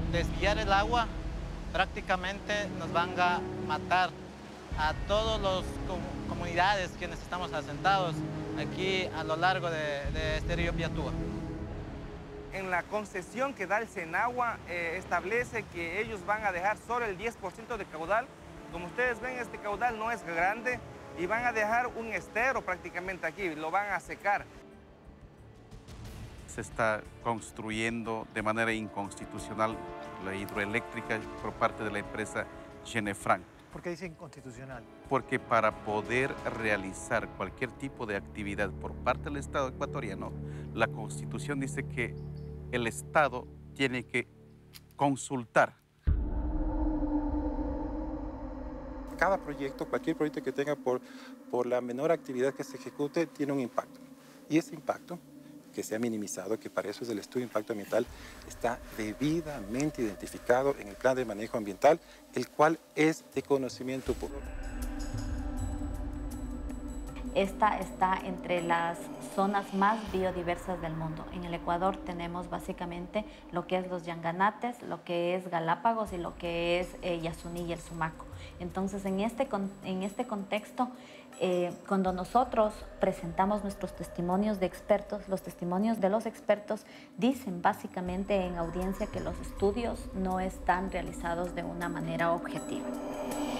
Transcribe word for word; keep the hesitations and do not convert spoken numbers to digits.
desviar el agua, prácticamente nos van a matar a todas las comunidades quienes estamos asentados aquí a lo largo de, de este río Piatúa. En la concesión que da el Senagua eh, establece que ellos van a dejar solo el diez por ciento de caudal. Como ustedes ven, este caudal no es grande y van a dejar un estero prácticamente aquí, lo van a secar. Se está construyendo de manera inconstitucional la hidroeléctrica por parte de la empresa Genefran. ¿Por qué dice inconstitucional? Porque para poder realizar cualquier tipo de actividad por parte del Estado ecuatoriano, la Constitución dice que el Estado tiene que consultar. Cada proyecto, cualquier proyecto que tenga por, por la menor actividad que se ejecute, tiene un impacto. Y ese impacto, que se ha minimizado, que para eso es el estudio de impacto ambiental, está debidamente identificado en el plan de manejo ambiental, el cual es de conocimiento público. Esta está entre las zonas más biodiversas del mundo. En el Ecuador tenemos básicamente lo que es los Yanganates, lo que es Galápagos y lo que es eh, Yasuní y el Sumaco. Entonces, en este, en este contexto, eh, cuando nosotros presentamos nuestros testimonios de expertos, los testimonios de los expertos dicen básicamente en audiencia que los estudios no están realizados de una manera objetiva.